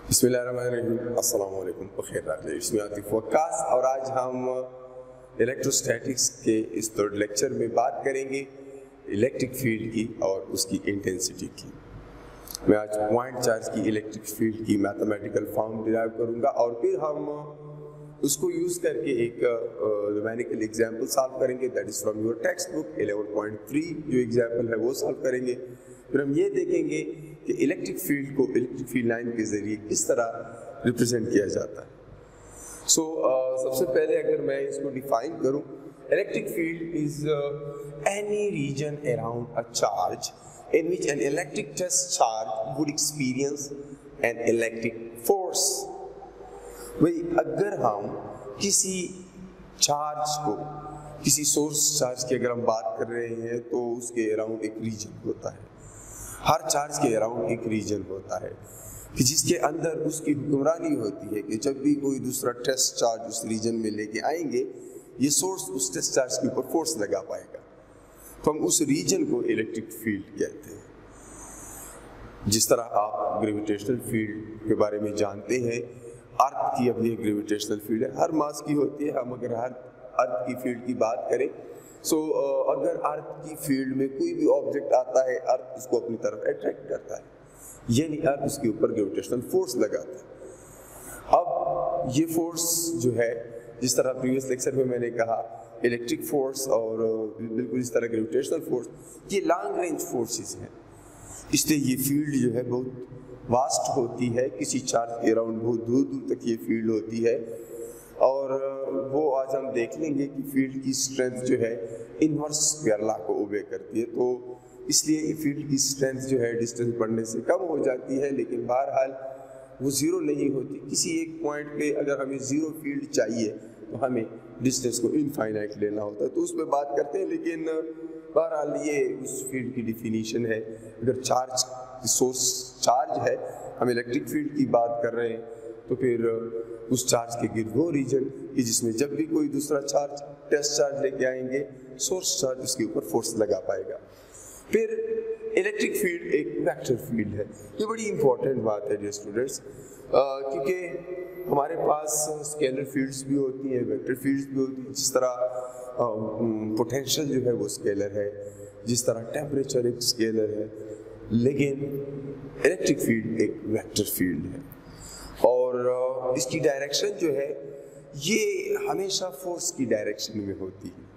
बिस्मिल्लाहिर्रहमानिर्रहीम, अस्सलाम वालेकुम, बखैर रखिए। इसमें आतिफ वक्कास और आज हम इलेक्ट्रोस्टैटिक्स के इस थर्ड लेक्चर में बात करेंगे इलेक्ट्रिक फील्ड की और उसकी इंटेंसिटी की। मैं आज पॉइंट चार्ज की इलेक्ट्रिक फील्ड की मैथमेटिकल फॉर्म डिराइव करूंगा और फिर हम उसको यूज़ करके एक न्यूमेरिकल एग्जाम्पल सॉल्व करेंगे, that is from your textbook 11.3 जो एग्जाम्पल है वो सॉल्व करेंगे। फिर हम ये देखेंगे कि इलेक्ट्रिक फील्ड को इलेक्ट्रिक फील्ड लाइन के ज़रिए किस तरह रिप्रेजेंट किया जाता है। सबसे पहले अगर मैं इसको डिफाइन करूं, electric field is any region around a charge in which an electric test charge would experience an electric force। भाई अगर हम किसी चार्ज को, किसी सोर्स चार्ज की अगर हम बात कर रहे हैं तो उसके अराउंड एक रीजन होता है, हर चार्ज के अराउंड एक रीजन होता है कि जिसके अंदर उसकी हुक्मरानी होती है कि जब भी कोई दूसरा टेस्ट चार्ज उस रीजन में लेके आएंगे ये सोर्स उस टेस्ट चार्ज के ऊपर फोर्स लगा पाएगा, तो हम उस रीजन को इलेक्ट्रिक फील्ड कहते हैं। जिस तरह आप ग्रेविटेशनल फील्ड के बारे में जानते हैं, अर्थ की अपनी ग्रेविटेशनल फील्ड है, हर मास की होती है। हम अगर हर अर्थ की फील्ड की बात करें अगर अर्थ की फील्ड में कोई भी ऑब्जेक्ट आता है, अर्थ उसको अपनी तरफ अट्रैक्ट करता है, यानी अर्थ उसके ऊपर ग्रेविटेशनल फोर्स लगाता है। अब ये फोर्स जो है, जिस तरह प्रीवियस लेक्चर में मैंने कहा, इलेक्ट्रिक फोर्स और बिल्कुल इस तरह ग्रेविटेशनल फोर्स, ये लॉन्ग रेंज फोर्सेस हैं, इसलिए ये फील्ड जो है बहुत वास्ट होती है, किसी चार्ज के अराउंड बहुत दूर दूर तक ये फील्ड होती है। और वो आज हम देख लेंगे कि फील्ड की स्ट्रेंथ जो है इनवर्स स्क्वायर लॉ को ओबे करती है, तो इसलिए ये फील्ड की स्ट्रेंथ जो है डिस्टेंस बढ़ने से कम हो जाती है, लेकिन बहरहाल वो ज़ीरो नहीं होती। किसी एक पॉइंट पे अगर हमें ज़ीरो फील्ड चाहिए तो हमें डिस्टेंस को इनफाइनाइट लेना होता है, तो उसमें बात करते हैं। लेकिन बहरहाल ये उस फील्ड की डिफिनीशन है। अगर चार्ज सोर्स चार्ज है, हम इलेक्ट्रिक फील्ड की बात कर रहे हैं, तो फिर उस चार्ज के गिर्द वो रीजन कि जिसमें जब भी कोई दूसरा चार्ज टेस्ट चार्ज लेके आएंगे, सोर्स चार्ज उसके ऊपर फोर्स लगा पाएगा। फिर इलेक्ट्रिक फील्ड एक वेक्टर फील्ड है। ये बड़ी इंपॉर्टेंट बात है डियर स्टूडेंट्स, क्योंकि हमारे पास स्केलर फील्ड्स भी होती हैं, वेक्टर फील्ड्स भी होती हैं। जिस तरह पोटेंशियल जो है वो स्केलर है, जिस तरह टेम्परेचर एक स्केलर है, लेकिन इलेक्ट्रिक फील्ड एक वेक्टर फील्ड है और इसकी डायरेक्शन जो है ये हमेशा फोर्स की डायरेक्शन में होती है।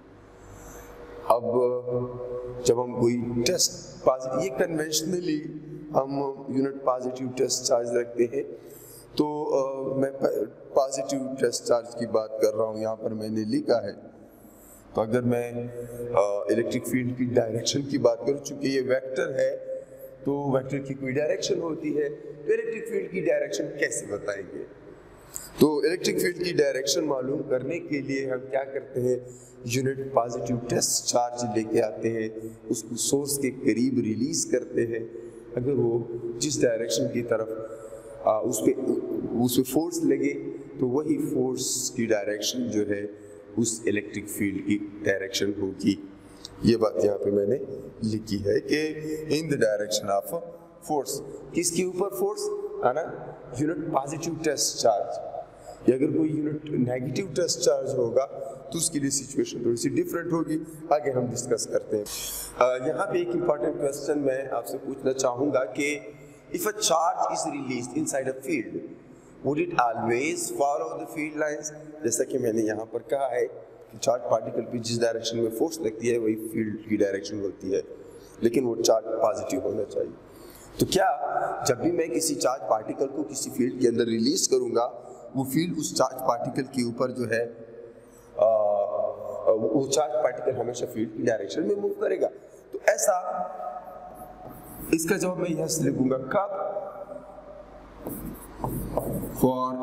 अब जब हम कोई टेस्ट ये कन्वेंशनली हम यूनिट पॉजिटिव टेस्ट चार्ज रखते हैं, तो मैं पॉजिटिव टेस्ट चार्ज की बात कर रहा हूँ, यहाँ पर मैंने लिखा है। तो अगर मैं इलेक्ट्रिक फील्ड की डायरेक्शन की बात करूँ, चूँकि ये वेक्टर है तो वेक्टर की कोई डायरेक्शन होती है, तो इलेक्ट्रिक फील्ड की डायरेक्शन कैसे बताएंगे? तो इलेक्ट्रिक फील्ड की डायरेक्शन मालूम करने के लिए हम क्या करते हैं, यूनिट पॉजिटिव टेस्ट चार्ज लेके आते हैं, उसको सोर्स के करीब रिलीज करते हैं। अगर वो जिस डायरेक्शन की तरफ उस पर फोर्स लगे तो वही फोर्स की डायरेक्शन जो है उस इलेक्ट्रिक फील्ड की डायरेक्शन होगी। ये बात यहाँ पे मैंने लिखी है कि in the direction of force. किसके ऊपर फोर्स है ना? Unit positive test charge. अगर कोई यूनिट नेगेटिव टेस्ट चार्ज होगा तो उसके लिए सिचुएशन थोड़ी सी डिफरेंट होगी, आगे हम डिस्कस करते हैं। यहाँ पे एक इम्पॉर्टेंट क्वेश्चन मैं आपसे पूछना चाहूँगा कि if a charge is released inside a field, would it always follow the field lines? जैसा कि मैंने यहाँ पर कहा है कि चार्ज पार्टिकल पे जिस डायरेक्शन में फोर्स लगती है वही फील्ड की डायरेक्शन होती है, लेकिन वो चार्ज पॉजिटिव होना चाहिए। तो क्या जब भी मैं किसी चार्ज पार्टिकल को किसी फील्ड के अंदर रिलीज करूँगा, वो फील्ड उस चार्ज पार्टिकल के ऊपर जो है वो चार्ज पार्टिकल हमेशा फील्ड की डायरेक्शन में मूव करेगा? तो ऐसा, इसका जवाब मैं यस लिखूंगा। कब? For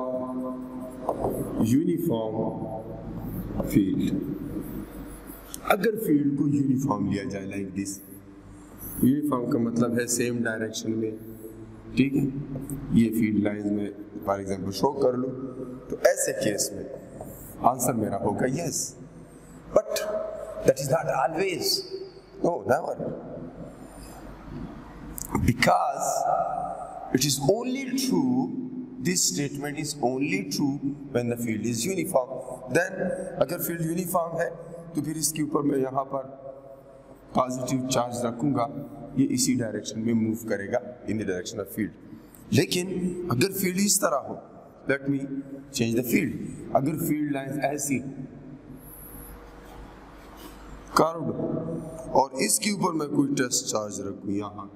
uniform field. अगर फील्ड को यूनिफॉर्म लिया जाए लाइक दिस, यूनिफॉर्म का मतलब है सेम डायरेक्शन में, ठीक है, ये फील्ड लाइन में फॉर एग्जांपल शो कर लो, तो ऐसे केस में आंसर मेरा होगा yes. But that is not always, no never, because it is only true this statement is only true when the field is uniform. Then अगर field uniform है तो फिर इसके ऊपर मैं यहाँ पर पॉजिटिव चार्ज रखूंगा, ये इसी डायरेक्शन में मूव करेगा in the direction of field. लेकिन अगर फील्ड इस तरह हो, let me change the field, अगर फील्ड लाइन ऐसी कर्व्ड और इसके ऊपर मैं कोई टेस्ट चार्ज रखूं यहाँ,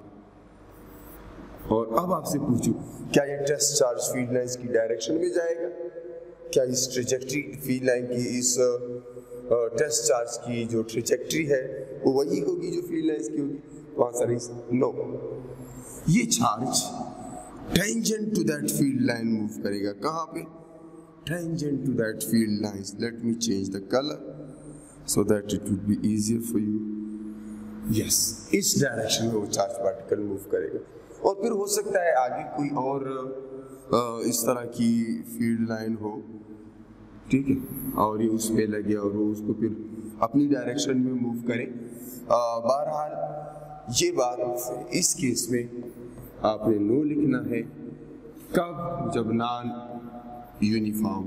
और अब आपसे पूछूं क्या ये टेस्ट चार्ज फील्ड लाइंस की डायरेक्शन में जाएगा? क्या इस ट्रेजेक्टरी फील्ड लाइन की, इस टेस्ट चार्ज की जो ट्रेजेक्टरी है वो वही होगी जो फील्ड लाइंस की होगी? तो आंसर इज नो। ये charge tangent to that field line move करेगा। कहाँ पे? Tangent to that field lines. Let me change the colour so that it would be easier for you. Yes, इस direction में वो चार्ज पार्टिकल मूव करेगा। और फिर हो सकता है आगे कोई और इस तरह की फील्ड लाइन हो, ठीक है, और ये उस पे लगे और वो उसको फिर अपनी डायरेक्शन में मूव करे। बहरहाल ये बात इस केस में आपने नो लिखना है। कब? जब नॉन यूनिफॉर्म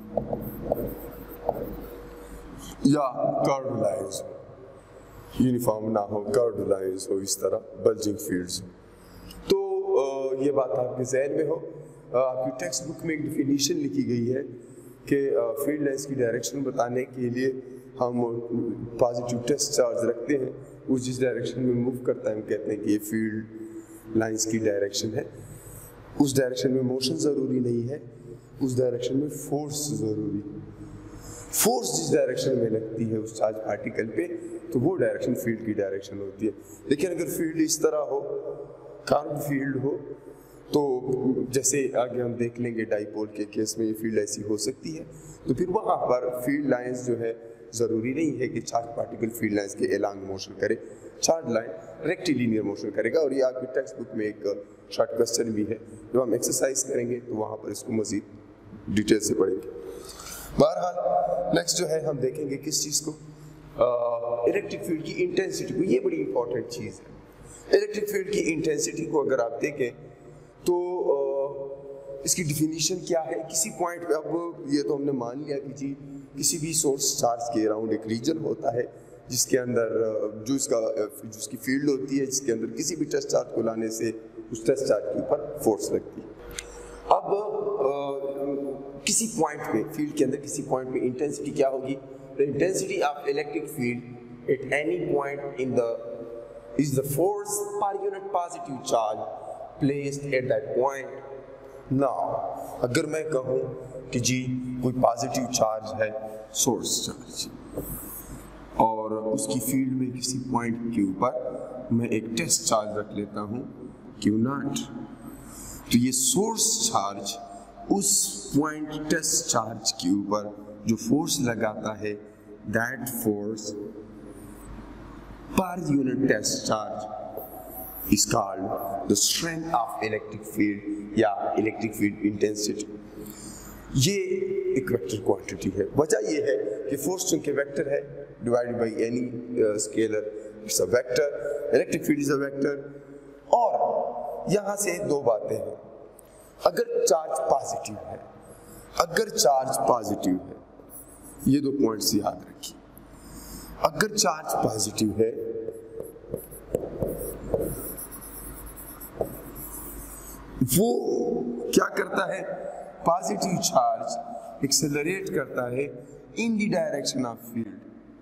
या कर्व्ड लाइंस, यूनिफॉर्म ना हो, कर्व्ड लाइंस हो, इस तरह बल्जिंग फील्ड्स। तो ये बात आपके ज़हन में हो। आपकी टेक्स्ट बुक में एक डिफिनीशन लिखी गई है कि फील्ड लाइंस की डायरेक्शन बताने के लिए हम पॉजिटिव टेस्ट चार्ज रखते हैं, वो जिस डायरेक्शन में मूव करता है हम कहते हैं कि ये फील्ड लाइंस की डायरेक्शन है। उस डायरेक्शन में मोशन ज़रूरी नहीं है, उस डायरेक्शन में फोर्स ज़रूरी है। फोर्स जिस डायरेक्शन में लगती है उस चार्ज पार्टिकल पे, तो वो डायरेक्शन फील्ड की डायरेक्शन होती है। लेकिन अगर फील्ड इस तरह हो, कर्व्ड फील्ड हो, तो जैसे आगे हम देख लेंगे डाइपोल के केस में ये फील्ड ऐसी हो सकती है, तो फिर वहाँ पर फील्ड लाइंस जो है ज़रूरी नहीं है कि चार्ज पार्टिकल फील्ड लाइंस के एलॉन्ग मोशन करे। चार्ज लाइन रेक्टिलिनियर मोशन करेगा। और ये आपकी टेक्स्ट बुक में एक शॉर्ट क्वेश्चन भी है, जो हम एक्सरसाइज करेंगे तो वहाँ पर इसको मज़ीद डिटेल से पढ़ेंगे। बहरहाल नेक्स्ट जो है हम देखेंगे किस चीज़ को, इलेक्ट्रिक फील्ड की इंटेंसिटी को। ये बड़ी इंपॉर्टेंट चीज़ है। इलेक्ट्रिक फील्ड की इंटेंसिटी को अगर आप देखें तो इसकी डिफिनीशन क्या है? किसी पॉइंट पे, अब ये तो हमने मान लिया कि जी किसी भी सोर्स चार्ज के अराउंड एक रीजन होता है जिसके अंदर जो उसकी फील्ड होती है, जिसके अंदर किसी भी टेस्ट चार्ज को लाने से उस टेस्ट चार्ज के ऊपर फोर्स लगती है। अब किसी पॉइंट पे, फील्ड के अंदर किसी पॉइंट पे इंटेंसिटी क्या होगी? The intensity of electric field at any point in the is the force per unit positive charge placed at that point. Now, अगर मैं कहूँ कि जी कोई पॉजिटिव चार्ज है, सोर्स चार्ज, और उसकी फील्ड में किसी पॉइंट के ऊपर मैं एक टेस्ट चार्ज रख लेता हूँ क्यू नॉट, तो ये सोर्स चार्ज उस पॉइंट टेस्ट चार्ज के ऊपर जो फोर्स लगाता है, that force per unit test charge is called the strength of electric field या electric field intensity। ये एक वेक्टर क्वांटिटी है। वजह ये है कि फोर्स चूंकि वेक्टर है, divided by any scalar, it's a vector, electric field is a vector. और यहाँ से दो बातें हैं। अगर चार्ज पॉजिटिव है, अगर चार्ज पॉजिटिव है, ये दो पॉइंट्स याद रखिए। अगर चार्ज पॉजिटिव है वो क्या करता है? पॉजिटिव चार्ज एक्सेलरेट करता है in the direction of field.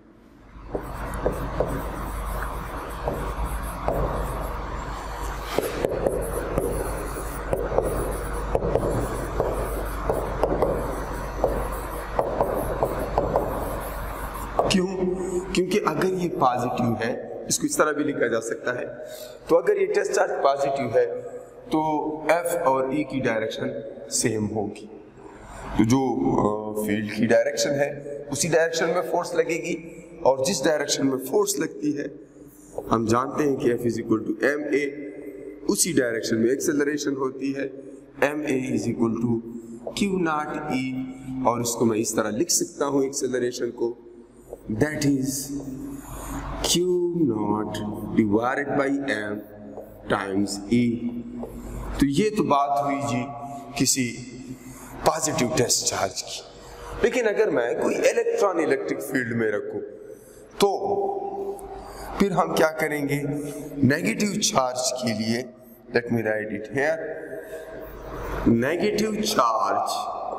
क्यों? क्योंकि अगर ये पॉजिटिव है, इसको इस तरह भी लिखा जा सकता है, तो अगर ये टेस्ट चार्ज पॉजिटिव है तो F और E की डायरेक्शन सेम होगी। तो जो फील्ड की डायरेक्शन है उसी डायरेक्शन में फोर्स लगेगी, और जिस डायरेक्शन में फोर्स लगती है हम जानते हैं कि F is equal to ma, उसी डायरेक्शन में एक्सेलरेशन होती है, ma is equal to q not e, और इसको मैं इस तरह लिख सकता हूँ एक्सेलरेशन को, that is q naught divided by m times e। तो ये तो बात हुई जी किसी पॉजिटिव टेस्ट चार्ज की। लेकिन अगर मैं कोई इलेक्ट्रॉन इलेक्ट्रिक फील्ड में रखूं तो फिर हम क्या करेंगे, नेगेटिव चार्ज के लिए, let me write it here, negative charge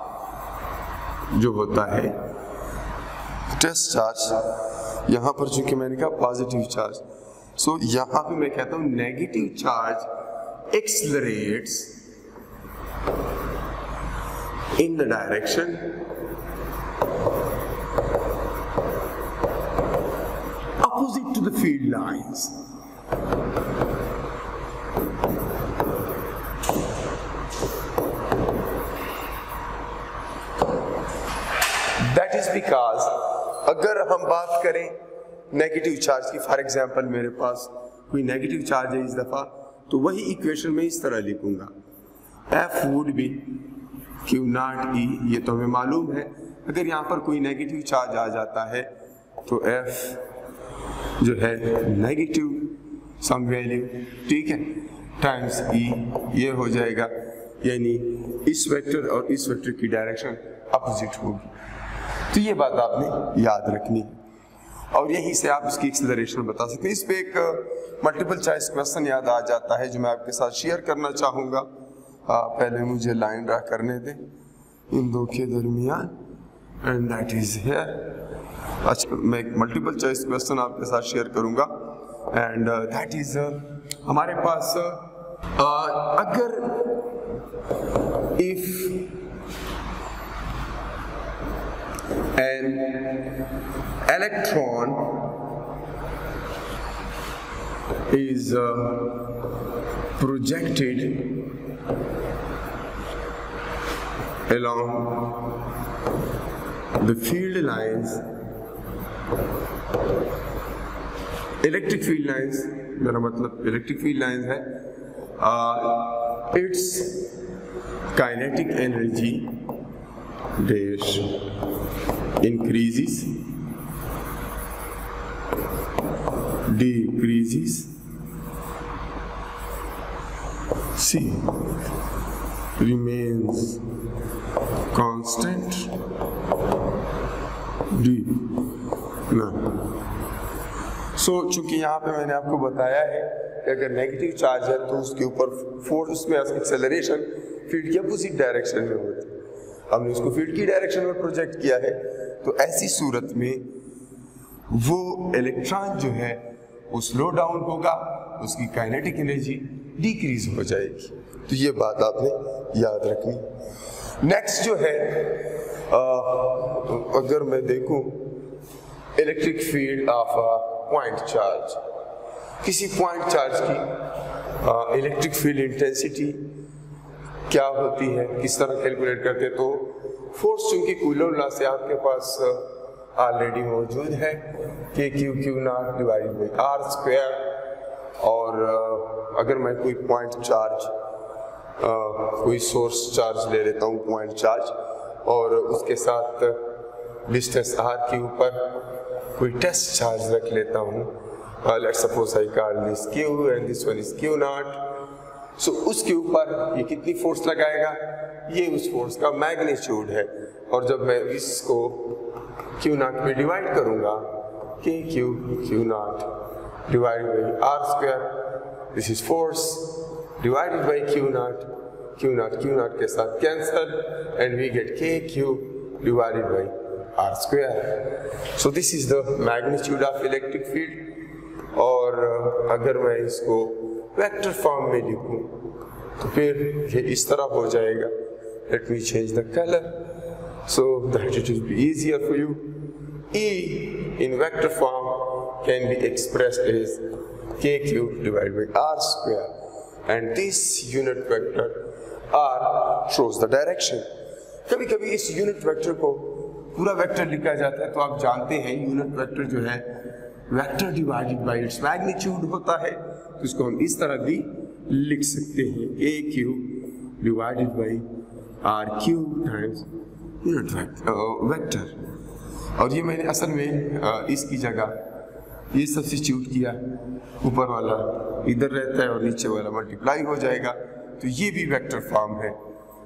जो होता है टेस्ट चार्ज, यहां पर चूंकि मैंने कहा पॉजिटिव चार्ज, सो यहां पे मैं कहता हूं negative charge accelerates in the direction opposite to the field lines. That is because अगर हम बात करें नेगेटिव चार्ज की, फॉर एग्जाम्पल मेरे पास कोई नेगेटिव चार्ज है इस दफा, तो वही इक्वेशन में इस तरह लिखूंगा, F would be Q not E, ये तो हमें मालूम है। अगर यहाँ पर कोई नेगेटिव चार्ज आ जाता है तो F जो है नेगेटिव सम वैल्यू, ठीक है, टाइम्स E, ये हो जाएगा, यानी इस वेक्टर और इस वेक्टर की डायरेक्शन अपोजिट होगी। तो ये बात आपने याद रखनी है और यहीं से आप इसकी एक्सेलरेशन बता सकते हैं। इस पे एक मल्टीपल चॉइस क्वेश्चन याद आ जाता है जो मैं आपके साथ शेयर करना चाहूँगा। पहले मुझे लाइन ड्रा करने दें इन दो के दरमियान, एंड दैट इज हियर। अच्छा, मैं एक मल्टीपल चॉइस क्वेश्चन आपके साथ शेयर करूंगा, एंड दैट इज हमारे पास अगर if an electron is projected along the field lines, electric field lines, मेरा मतलब electric field lines है, its kinetic energy dash increases, decreases, C remains constant, D ना। सो चूंकि यहाँ पे मैंने आपको बताया है कि अगर नेगेटिव चार्ज है तो उसके ऊपर फोर्स, उसमें एक्सेलरेशन फील्ड की अपोजिट डायरेक्शन में होती है, हमने उसको फील्ड की डायरेक्शन में प्रोजेक्ट किया है, तो ऐसी सूरत में वो इलेक्ट्रॉन जो है वो स्लो डाउन होगा, उसकी काइनेटिक एनर्जी डिक्रीज हो जाएगी। तो ये बात आपने याद रखनी। नेक्स्ट जो है अगर मैं देखूं electric field of point charge, किसी पॉइंट चार्ज की इलेक्ट्रिक फील्ड इंटेंसिटी क्या होती है, किस तरह कैलकुलेट करते हैं, तो फोर्स चूंकि कूलम लॉ से आपके पास ऑलरेडी मौजूद है कि Q not divided by r square, और अगर मैं कोई पॉइंट चार्ज कोई सोर्स चार्ज ले लेता हूँ पॉइंट चार्ज, और उसके साथ डिस्टेंस r के ऊपर कोई टेस्ट चार्ज रख लेता हूँ, let's suppose I call this Q and this one is Q not, so उसके ऊपर ये कितनी फोर्स लगाएगा, ये उस फोर्स का मैग्नीट्यूड है, और जब मैं इसको Q नॉट में डिवाइड करूँगा, Q not divide by r square, this is force divided by Q naught के साथ cancel, and we get KQ divided by R square. So this is the magnitude of electric field. और अगर मैं इसको vector form में लिखूं तो फिर ये इस तरह हो जाएगा। Let me change the color so that it will be easier for you. E in vector form can be expressed as KQ divided by R square. And this unit vector R shows the direction. कभी कभी इस unit vector को पूरा vector लिखा जाता है, तो आप जानते हैं यूनिट वेक्टर जो है vector divided by its magnitude होता है, तो इसको हम इस तरह भी लिख सकते हैं, AQ divided by RQ times unit vector. और ये मैंने असल में इसकी जगह ये सब्स्टिट्यूट किया, ऊपर वाला इधर रहता है और नीचे वाला मल्टीप्लाई हो जाएगा, तो ये भी वेक्टर फॉर्म है।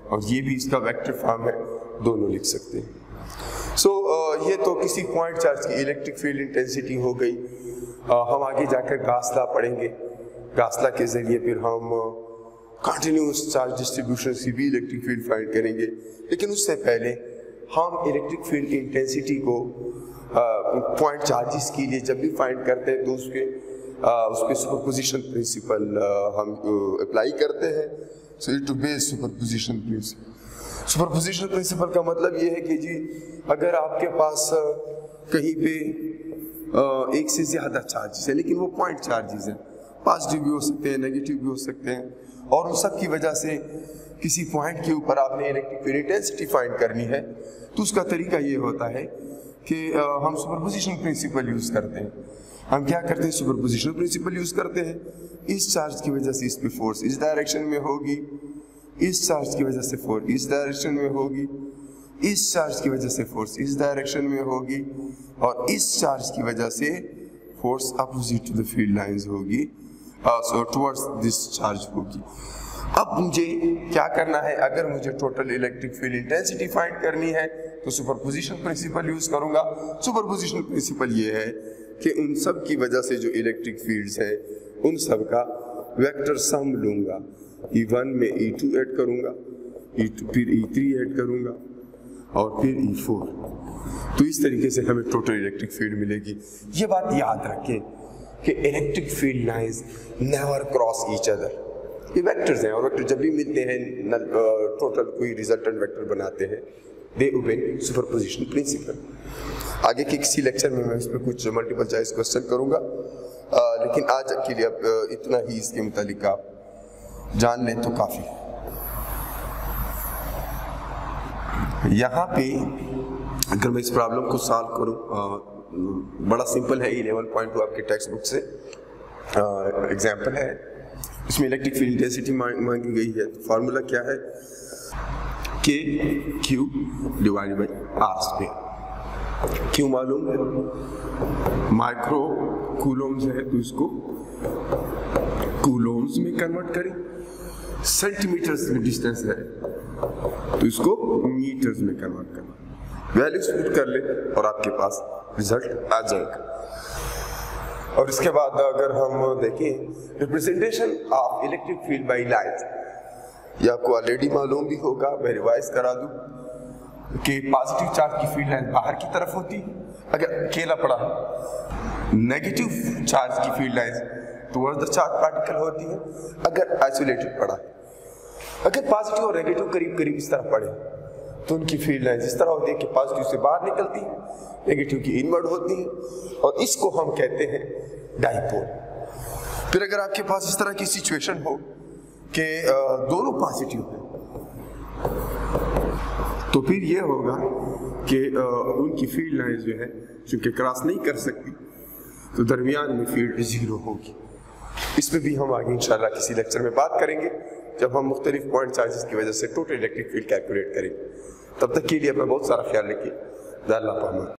और ये भी इसका वेक्टर फॉर्म है, दोनों लिख सकते हैं। ये तो किसी पॉइंट चार्ज की इलेक्ट्रिक फील्ड इंटेंसिटी हो गई। हम आगे जाकर गास लॉ पढ़ेंगे। गास लॉ के जरिए फिर हम कंटिन्यूस चार्ज डिस्ट्रीब्यूशन की भी इलेक्ट्रिक फील्ड फाइंड करेंगे। लेकिन उससे पहले हम इलेक्ट्रिक फील्ड इंटेंसिटी को पॉइंट चार्जेस के लिए जब भी फाइंड करते हैं तो उस पे सुपरपोजिशन प्रिंसिपल हम अप्लाई करते हैं। So it to base superposition principle. Superposition principle का मतलब ये है कि जी अगर आपके पास कहीं पे एक से ज्यादा चार्जेस है, लेकिन वो पॉइंट चार्जेस हैं, पॉजिटिव भी हो सकते हैं, नेगेटिव भी हो सकते हैं, और उन सब की वजह से किसी पॉइंट के ऊपर आपने इलेक्ट्रिक फील्ड इंटेंसिटी फाइंड करनी है, तो उसका तरीका ये होता है कि हम सुपरपोजिशन प्रिंसिपल यूज करते हैं। हम क्या करते हैं? सुपरपोजिशन प्रिंसिपल यूज करते हैं। इस चार्ज की वजह से इस पे फोर्स इस डायरेक्शन में होगी, इस चार्ज की वजह से फोर्स इस डायरेक्शन में होगी, इस चार्ज की वजह से फोर्स इस डायरेक्शन में होगी, और इस चार्ज की वजह से force opposite to the field lines होगी, सो टुवर्ड्स दिस चार्ज होगी। अब मुझे क्या करना है? अगर मुझे total electric field intensity find करनी है तो सुपरपोजिशन प्रिंसिपल यूज करूंगा। सुपरपोजिशन प्रिंसिपल ये है कि उन सब की वजह से जो इलेक्ट्रिक फील्ड्स है उन सब का वेक्टर सम लूंगा। E1 में E2 ऐड करूंगा, E2 फिर E3 ऐड करूंगा, और फिर E4। तो इस तरीके से हमें टोटल इलेक्ट्रिक फील्ड मिलेगी। ये बात याद रखें कि electric field lines never cross each other. ये वेक्टर्स हैं, और वेक्टर जब भी मिलते हैं टोटल कोई रिजल्टेंट वेक्टर बनाते हैं, दे ओबे सुपरपोजिशन प्रिंसिपल। आगे के किसी लेक्चर में मैं इस पर कुछ मल्टीपल चॉइस क्वेश्चन करूंगा, लेकिन आज के लिए अब इतना ही इसके मुतालिक आप जान लें तो काफी। यहाँ पे अगर मैं इस प्रॉब्लम को सॉल्व करूँ, बड़ा सिंपल है, 11.2 आपके टेक्स्ट बुक से एग्जाम्पल है। इसमें इलेक्ट्रिक फील्ड इंटेंसिटी मांगी गई है। तो फार्मूला क्या है? K q divided by r square. Q मालूम है, माइक्रो कूलोम्स है, तो इसको कूलोम्स में कन्वर्ट करें। सेंटीमीटर्स में डिस्टेंस है तो इसको मीटर्स में कन्वर्ट करना। वैल्यूज पुट कर ले और आपके पास रिजल्ट आ जाएगा। और इसके बाद अगर हम देखें representation of electric field by light, ये आपको ऑलरेडी मालूम भी होगा, मैं रिवाइज करा दूं कि पॉजिटिव चार्ज की फील्ड लाइन बाहर की तरफ होती है अगर अकेला पड़ा, नेगेटिव चार्ज की field line towards the charge particle होती है अगर आइसोलेटेड पड़ा। अगर पॉजिटिव और नेगेटिव करीब करीब इस तरह पड़े तो उनकी फील्ड लाइन इस तरह होती है कि पॉजिटिव से बाहर निकलती है, नेगेटिव की इनवर्ड होती है, और इसको हम कहते हैं डाइपोल। फिर अगर आपके पास इस तरह की सिचुएशन हो कि दोनों पॉजिटिव हैं, तो फिर ये होगा कि उनकी फील्ड लाइन जो है चूंकि क्रॉस नहीं कर सकती, तो दरमियान में फील्ड जीरो होगी। इस पे भी हम आगे इंशाल्लाह किसी लेक्चर में बात करेंगे जब हम मुख्तलिफ पॉइंट चार्जेस की वजह से टोटल इलेक्ट्रिक फील्ड कैलकुलेट करेंगे। तब तक के लिए अपना बहुत सारा ख्याल रखिए। अल्लाह